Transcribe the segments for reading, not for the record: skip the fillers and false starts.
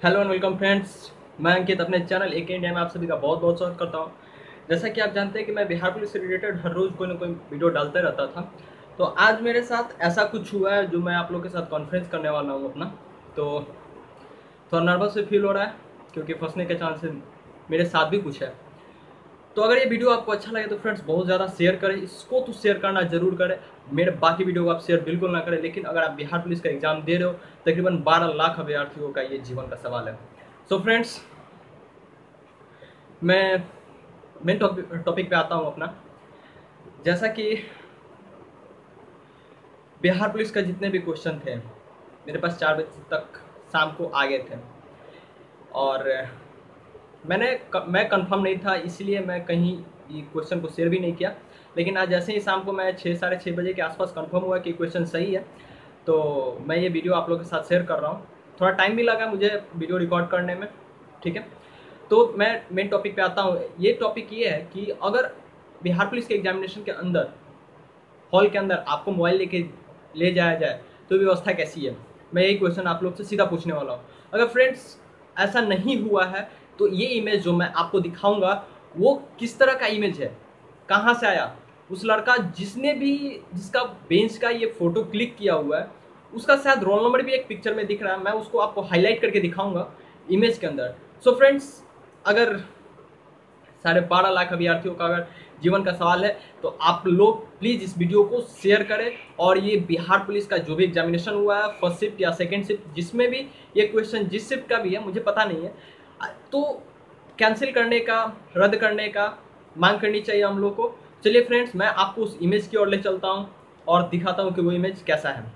Hello and welcome friends. मैं अंकित अपने channel एक इंडिया में आप सभी का बहुत बहुत स्वागत करता हूं। जैसा कि आप जानते हैं कि मैं बिहार पुलिस से रिलेटेड हर रोज़ कोई ना कोई वीडियो डालता रहता था। तो आज मेरे साथ ऐसा कुछ हुआ है जो मैं आप लोग के साथ कॉन्फ्रेंस करने वाला हूं अपना। तो थोड़ा नर्वस भी फील हो रहा है क्योंकि फंसने के चांसेस मेरे साथ भी कुछ है। तो अगर ये वीडियो आपको अच्छा लगे तो फ्रेंड्स बहुत ज़्यादा शेयर करें, इसको तो शेयर करना जरूर करें। मेरे बाकी वीडियो को आप शेयर बिल्कुल ना करें, लेकिन अगर आप बिहार पुलिस का एग्जाम दे रहे हो, तकरीबन 12 लाख अभ्यर्थियों का ये जीवन का सवाल है। सो फ्रेंड्स, मैं मेन टॉपिक पे आता हूँ अपना। जैसा कि बिहार पुलिस का जितने भी क्वेश्चन थे मेरे पास 4 बजे तक शाम को आ गए थे, और मैं कंफर्म नहीं था, इसलिए मैं कहीं ये क्वेश्चन को शेयर भी नहीं किया। लेकिन आज जैसे ही शाम को मैं 6 साढ़े 6 बजे के आसपास कंफर्म हुआ कि क्वेश्चन सही है, तो मैं ये वीडियो आप लोगों के साथ शेयर कर रहा हूँ। थोड़ा टाइम भी लगा मुझे वीडियो रिकॉर्ड करने में, ठीक है। तो मैं मेन टॉपिक पे आता हूँ। ये टॉपिक ये है कि अगर बिहार पुलिस के एग्जामिनेशन के अंदर, हॉल के अंदर आपको मोबाइल लेके ले जाया जाए तो व्यवस्था कैसी है। मैं यही क्वेश्चन आप लोग से सीधा पूछने वाला हूँ। अगर फ्रेंड्स ऐसा नहीं हुआ है तो ये इमेज जो मैं आपको दिखाऊंगा वो किस तरह का इमेज है, कहाँ से आया, उस लड़का जिसका बेंच का ये फोटो क्लिक किया हुआ है उसका शायद रोल नंबर भी एक पिक्चर में दिख रहा है। मैं उसको आपको हाईलाइट करके दिखाऊंगा इमेज के अंदर। सो फ्रेंड्स, अगर 12.5 लाख अभ्यर्थियों का अगर जीवन का सवाल है तो आप लोग प्लीज़ इस वीडियो को शेयर करें। और ये बिहार पुलिस का जो भी एग्जामिनेशन हुआ है, फर्स्ट शिफ्ट या सेकंड शिफ्ट, जिसमें भी ये क्वेश्चन जिस शिफ्ट का भी है मुझे पता नहीं है, तो कैंसिल करने का, रद्द करने का मांग करनी चाहिए हम लोग को। चलिए फ्रेंड्स, मैं आपको उस इमेज की ओर ले चलता हूँ और दिखाता हूँ कि वो इमेज कैसा है।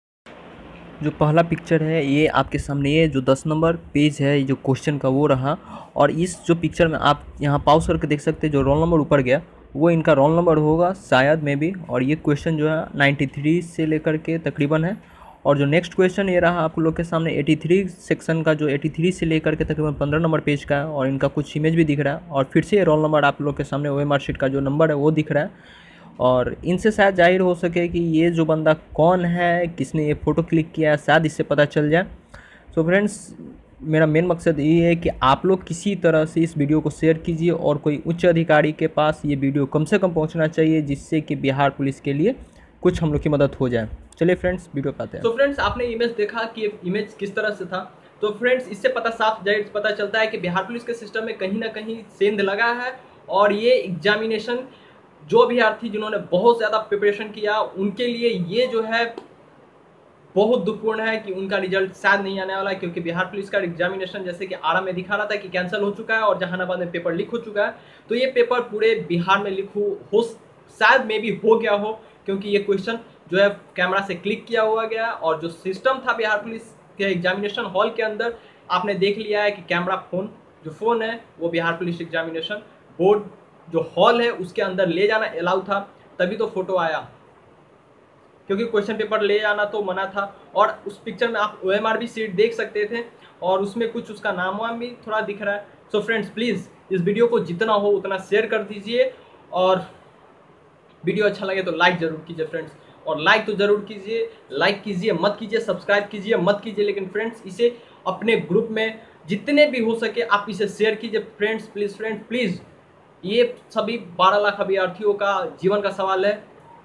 जो पहला पिक्चर है ये आपके सामने, ये जो 10 नंबर पेज है, ये जो क्वेश्चन का वो रहा। और इस जो पिक्चर में आप यहाँ पॉज करके देख सकते हैं, जो रोल नंबर ऊपर गया वो इनका रोल नंबर होगा शायद में भी। और ये क्वेश्चन जो है 93 से लेकर के तकरीबन है। और जो नेक्स्ट क्वेश्चन ये रहा आप लोग के सामने 83 सेक्शन का, जो 83 से लेकर के तकरीबन 15 नंबर पेज का है। और इनका कुछ इमेज भी दिख रहा है। और फिर से ये रोल नंबर आप लोग के सामने OMR शीट का जो नंबर है वो दिख रहा है। और इनसे शायद जाहिर हो सके कि ये जो बंदा कौन है, किसने ये फ़ोटो क्लिक किया है, शायद इससे पता चल जाए। सो फ्रेंड्स, मेरा मेन मकसद ये है कि आप लोग किसी तरह से इस वीडियो को शेयर कीजिए और कोई उच्च अधिकारी के पास ये वीडियो कम से कम पहुंचना चाहिए, जिससे कि बिहार पुलिस के लिए कुछ हम लोग की मदद हो जाए। चलिए फ्रेंड्स, वीडियो पे आते हैं। तो फ्रेंड्स, आपने इमेज देखा कि इमेज किस तरह से था। तो फ्रेंड्स, इससे साफ जाहिर पता चलता है कि बिहार पुलिस के सिस्टम में कहीं ना कहीं सेंध लगा है। और ये एग्जामिनेशन जो अभ्यर्थी जिन्होंने बहुत ज़्यादा प्रिपरेशन किया उनके लिए ये जो है बहुत दुखपूर्ण है कि उनका रिजल्ट शायद नहीं आने वाला है, क्योंकि बिहार पुलिस का एग्जामिनेशन जैसे कि आरा में दिखा रहा था कि कैंसिल हो चुका है और जहानाबाद में पेपर लीक हो चुका है। तो ये पेपर पूरे बिहार में लीक हो शायद में भी हो गया हो, क्योंकि ये क्वेश्चन जो है कैमरा से क्लिक किया हुआ गया। और जो सिस्टम था बिहार पुलिस के एग्जामिनेशन हॉल के अंदर, आपने देख लिया है कि कैमरा फोन है वो बिहार पुलिस एग्जामिनेशन बोर्ड जो हॉल है उसके अंदर ले जाना अलाउ था, तभी तो फोटो आया, क्योंकि क्वेश्चन पेपर ले जाना तो मना था। और उस पिक्चर में आप OMR भी सीट देख सकते थे और उसमें कुछ उसका नाम वाम भी थोड़ा दिख रहा है। सो फ्रेंड्स, प्लीज़ इस वीडियो को जितना हो उतना शेयर कर दीजिए। और वीडियो अच्छा लगे तो लाइक जरूर कीजिए फ्रेंड्स। और लाइक तो जरूर कीजिए, लाइक कीजिए मत कीजिए, सब्सक्राइब कीजिए मत कीजिए, लेकिन फ्रेंड्स इसे अपने ग्रुप में जितने भी हो सके आप इसे शेयर कीजिए फ्रेंड्स, प्लीज़ फ्रेंड्स प्लीज़। ये सभी 12 लाख अभ्यर्थियों का जीवन का सवाल है।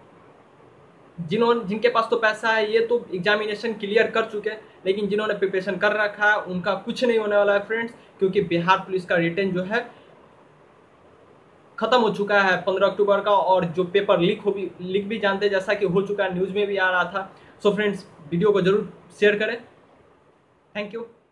जिनके पास तो पैसा है ये तो एग्जामिनेशन क्लियर कर चुके हैं, लेकिन जिन्होंने प्रिपरेशन कर रखा है उनका कुछ नहीं होने वाला है फ्रेंड्स, क्योंकि बिहार पुलिस का रिटर्न जो है खत्म हो चुका है 15 अक्टूबर का। और जो पेपर लीक भी जानते हैं, जैसा कि हो चुका है, न्यूज़ में भी आ रहा था। सो फ्रेंड्स, वीडियो को जरूर शेयर करें। Thank you.